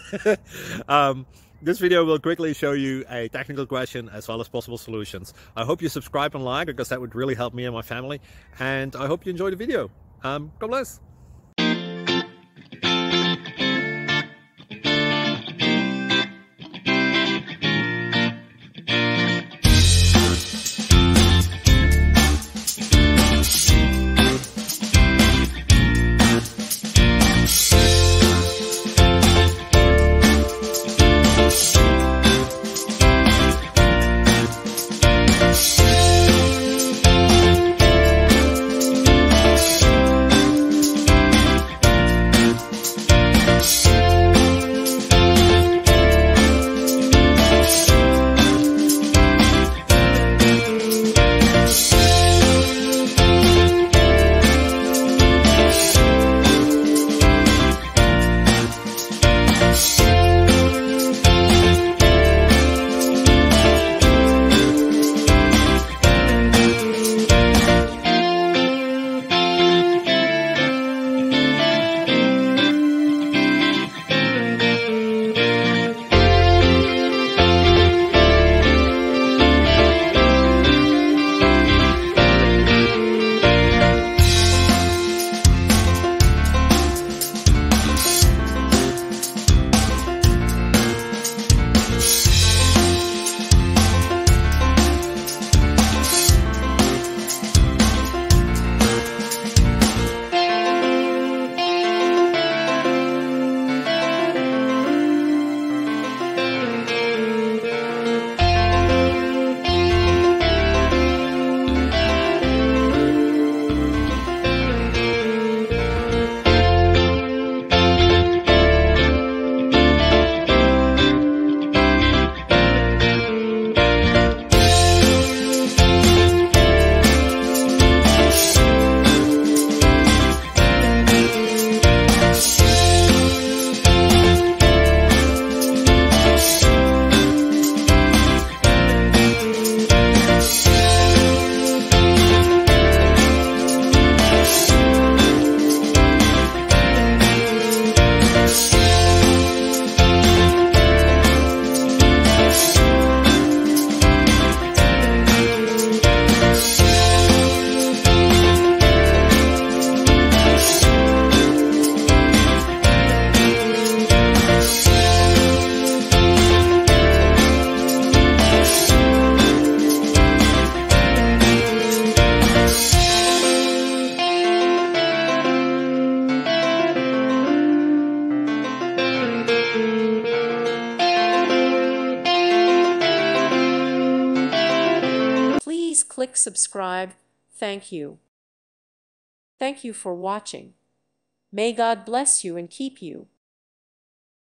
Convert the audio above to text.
This video will quickly show you a technical question as well as possible solutions. I hope you subscribe and like, because that would really help me and my family. And I hope you enjoy the video. God bless. Please click subscribe. Thank you. Thank you for watching. May God bless you and keep you.